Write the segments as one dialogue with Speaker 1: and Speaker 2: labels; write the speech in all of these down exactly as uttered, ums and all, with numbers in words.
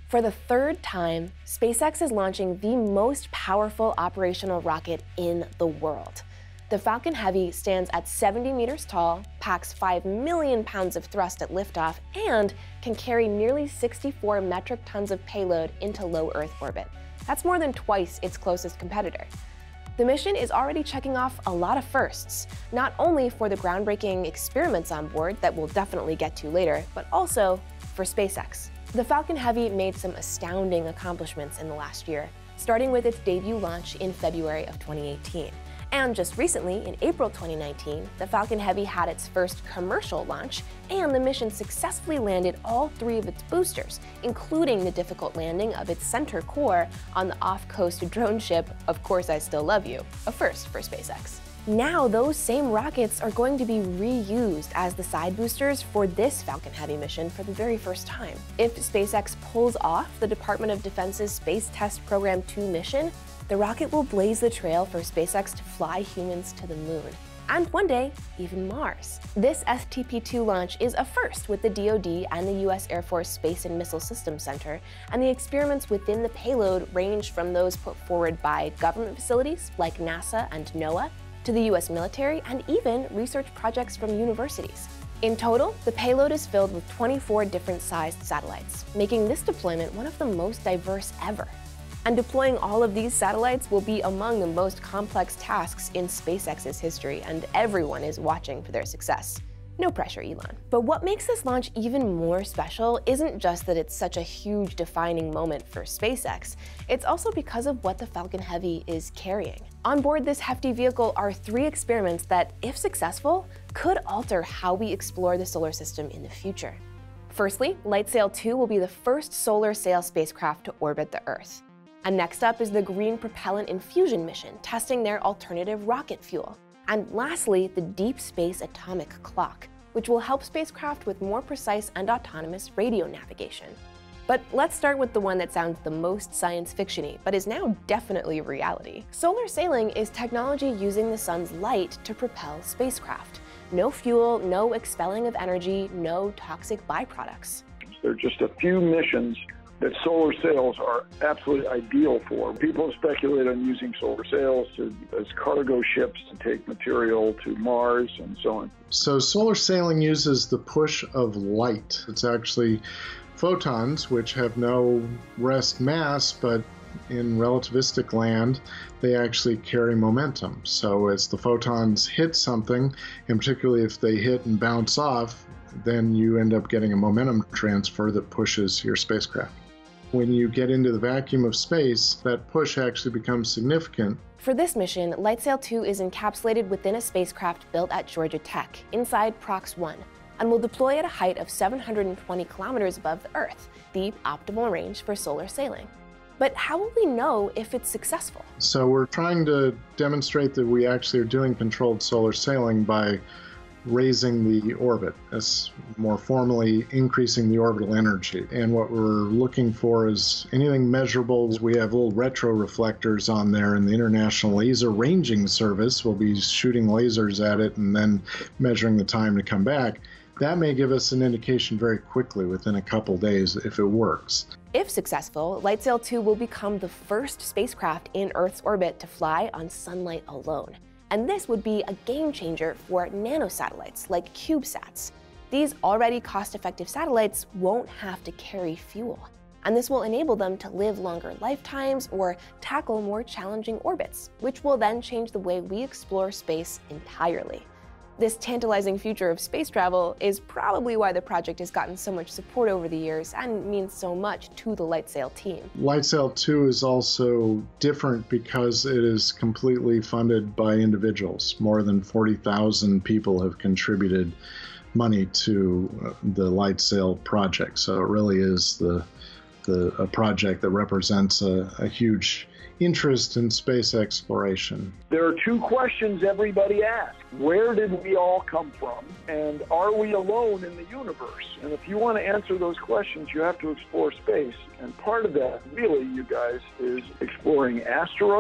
Speaker 1: For the third time, SpaceX is launching the most powerful operational rocket in the world. The Falcon Heavy stands at seventy meters tall, packs five million pounds of thrust at liftoff, and can carry nearly sixty-four metric tons of payload into low Earth orbit. That's more than twice its closest competitor. The mission is already checking off a lot of firsts, not only for the groundbreaking experiments on board that we'll definitely get to later, but also for SpaceX. The Falcon Heavy made some astounding accomplishments in the last year, starting with its debut launch in February of twenty eighteen. And just recently, in April twenty nineteen, the Falcon Heavy had its first commercial launch, and the mission successfully landed all three of its boosters, including the difficult landing of its center core on the off-coast drone ship, Of Course I Still Love You, a first for SpaceX. Now those same rockets are going to be reused as the side boosters for this Falcon Heavy mission for the very first time. If SpaceX pulls off the Department of Defense's Space Test Program two mission, the rocket will blaze the trail for SpaceX to fly humans to the moon, and one day, even Mars. This S T P two launch is a first with the D O D and the U S Air Force Space and Missile Systems Center, and the experiments within the payload range from those put forward by government facilities like NASA and NOAA, to the U S military, and even research projects from universities. In total, the payload is filled with twenty-four different sized satellites, making this deployment one of the most diverse ever. And deploying all of these satellites will be among the most complex tasks in SpaceX's history, and everyone is watching for their success. No pressure, Elon. But what makes this launch even more special isn't just that it's such a huge defining moment for SpaceX, it's also because of what the Falcon Heavy is carrying. On board this hefty vehicle are three experiments that, if successful, could alter how we explore the solar system in the future. Firstly, LightSail two will be the first solar sail spacecraft to orbit the Earth. And next up is the Green Propellant Infusion mission, testing their alternative rocket fuel. And lastly, the Deep Space Atomic Clock, which will help spacecraft with more precise and autonomous radio navigation. But let's start with the one that sounds the most science fiction-y, but is now definitely reality. Solar sailing is technology using the sun's light to propel spacecraft. No fuel, no expelling of energy, no toxic byproducts.
Speaker 2: There are just a few missions that solar sails are absolutely ideal for. People have speculated on using solar sails to, as cargo ships to take material to Mars and so on.
Speaker 3: So solar sailing uses the push of light. It's actually photons, which have no rest mass, but in relativistic land, they actually carry momentum. So as the photons hit something, and particularly if they hit and bounce off, then you end up getting a momentum transfer that pushes your spacecraft. When you get into the vacuum of space, that push actually becomes significant.
Speaker 1: For this mission, LightSail two is encapsulated within a spacecraft built at Georgia Tech, inside Prox one, and will deploy at a height of seven hundred twenty kilometers above the Earth, the optimal range for solar sailing. But how will we know if it's successful?
Speaker 3: So we're trying to demonstrate that we actually are doing controlled solar sailing by raising the orbit, as more formally increasing the orbital energy. And what we're looking for is anything measurable. We have little retro reflectors on there, and the International Laser Ranging Service will be shooting lasers at it and then measuring the time to come back. That may give us an indication very quickly, within a couple days, if it works.
Speaker 1: If successful, LightSail two will become the first spacecraft in Earth's orbit to fly on sunlight alone. And this would be a game changer for nanosatellites like CubeSats. These already cost-effective satellites won't have to carry fuel, and this will enable them to live longer lifetimes or tackle more challenging orbits, which will then change the way we explore space entirely. This tantalizing future of space travel is probably why the project has gotten so much support over the years and means so much to the LightSail team.
Speaker 3: LightSail two is also different because it is completely funded by individuals. More than forty thousand people have contributed money to the LightSail project, so it really is the, the a project that represents a, a huge interest in space exploration.
Speaker 2: There are two questions everybody asks. Where did we all come from? And are we alone in the universe? And if you want to answer those questions, you have to explore space. And part of that, really, you guys, is exploring asteroids,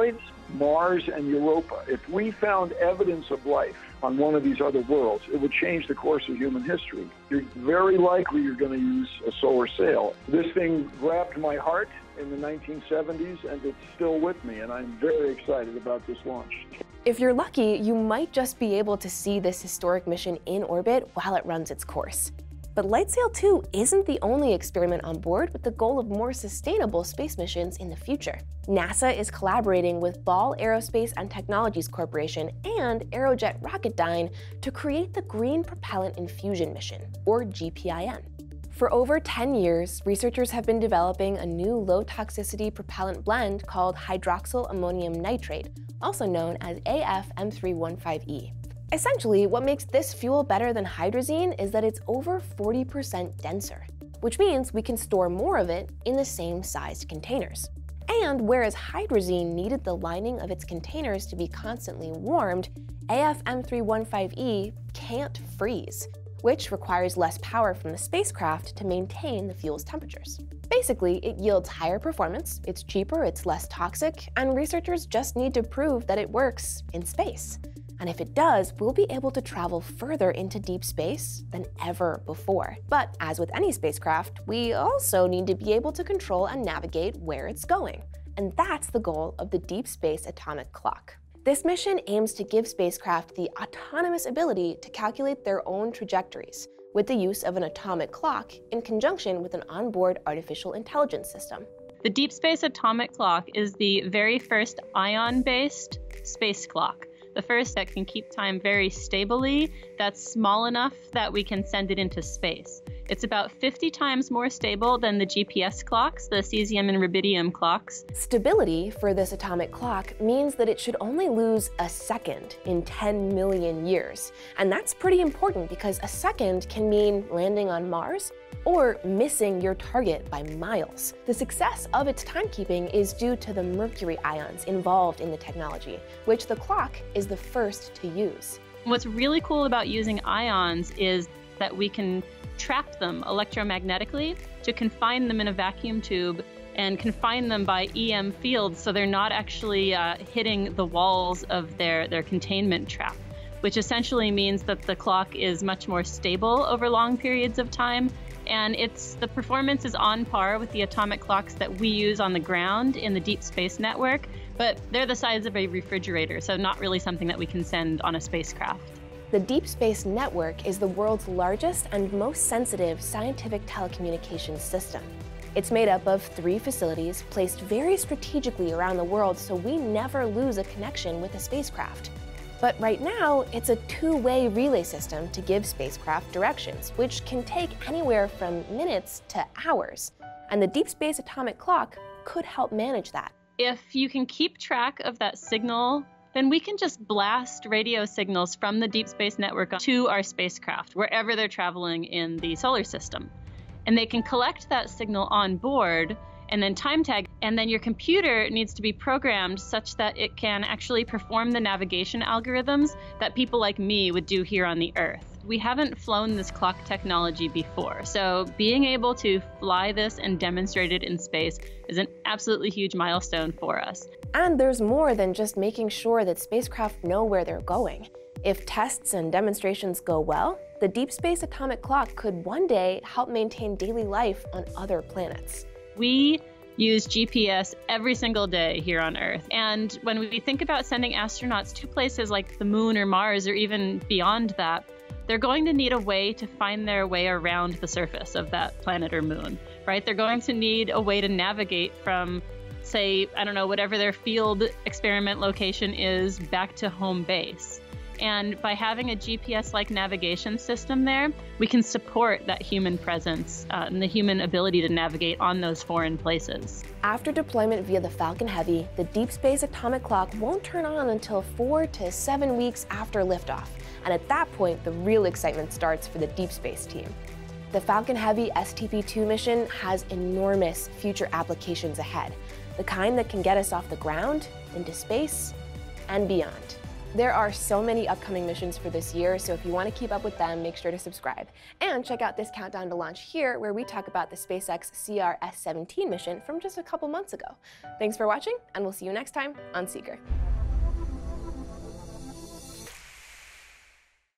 Speaker 2: Mars and Europa. If we found evidence of life on one of these other worlds, it would change the course of human history. You're very likely you're going to use a solar sail. This thing grabbed my heart in the nineteen seventies, and it's still with me, and I'm very excited about this launch.
Speaker 1: If you're lucky, you might just be able to see this historic mission in orbit while it runs its course. But LightSail two isn't the only experiment on board with the goal of more sustainable space missions in the future. NASA is collaborating with Ball Aerospace and Technologies Corporation and Aerojet Rocketdyne to create the Green Propellant Infusion Mission, or G P I M. For over ten years, researchers have been developing a new low-toxicity propellant blend called hydroxyl ammonium nitrate, also known as A F M three fifteen E. Essentially, what makes this fuel better than hydrazine is that it's over forty percent denser, which means we can store more of it in the same sized containers. And whereas hydrazine needed the lining of its containers to be constantly warmed, A F M three fifteen E can't freeze, which requires less power from the spacecraft to maintain the fuel's temperatures. Basically, it yields higher performance, it's cheaper, it's less toxic, and researchers just need to prove that it works in space. And if it does, we'll be able to travel further into deep space than ever before. But as with any spacecraft, we also need to be able to control and navigate where it's going. And that's the goal of the Deep Space Atomic Clock. This mission aims to give spacecraft the autonomous ability to calculate their own trajectories with the use of an atomic clock in conjunction with an onboard artificial intelligence system.
Speaker 4: The Deep Space Atomic Clock is the very first ion-based space clock. The first that can keep time very stably, that's small enough that we can send it into space. It's about fifty times more stable than the G P S clocks, the cesium and rubidium clocks.
Speaker 1: Stability for this atomic clock means that it should only lose a second in ten million years. And that's pretty important because a second can mean landing on Mars or missing your target by miles. The success of its timekeeping is due to the mercury ions involved in the technology, which the clock is the first to use.
Speaker 4: What's really cool about using ions is that we can trap them electromagnetically to confine them in a vacuum tube and confine them by E M fields so they're not actually uh, hitting the walls of their, their containment trap, which essentially means that the clock is much more stable over long periods of time. And it's the performance is on par with the atomic clocks that we use on the ground in the Deep Space Network, but they're the size of a refrigerator, so not really something that we can send on a spacecraft.
Speaker 1: The Deep Space Network is the world's largest and most sensitive scientific telecommunications system. It's made up of three facilities placed very strategically around the world so we never lose a connection with a spacecraft. But right now, it's a two-way relay system to give spacecraft directions, which can take anywhere from minutes to hours. And the Deep Space Atomic Clock could help manage that.
Speaker 4: If you can keep track of that signal, then we can just blast radio signals from the Deep Space Network to our spacecraft, wherever they're traveling in the solar system. And they can collect that signal on board and then time tag, and then your computer needs to be programmed such that it can actually perform the navigation algorithms that people like me would do here on the Earth. We haven't flown this clock technology before, so being able to fly this and demonstrate it in space is an absolutely huge milestone for us.
Speaker 1: And there's more than just making sure that spacecraft know where they're going. If tests and demonstrations go well, the Deep Space Atomic Clock could one day help maintain daily life on other planets.
Speaker 4: We use G P S every single day here on Earth. And when we think about sending astronauts to places like the Moon or Mars or even beyond that, they're going to need a way to find their way around the surface of that planet or moon, right? They're going to need a way to navigate from, say, I don't know, whatever their field experiment location is back to home base. And by having a G P S-like navigation system there, we can support that human presence uh, and the human ability to navigate on those foreign places.
Speaker 1: After deployment via the Falcon Heavy, the Deep Space Atomic Clock won't turn on until four to seven weeks after liftoff. And at that point, the real excitement starts for the deep space team. The Falcon Heavy S T P two mission has enormous future applications ahead, the kind that can get us off the ground, into space, and beyond. There are so many upcoming missions for this year, so if you want to keep up with them, make sure to subscribe. And check out this countdown to launch here, where we talk about the SpaceX C R S seventeen mission from just a couple months ago. Thanks for watching, and we'll see you next time on Seeker.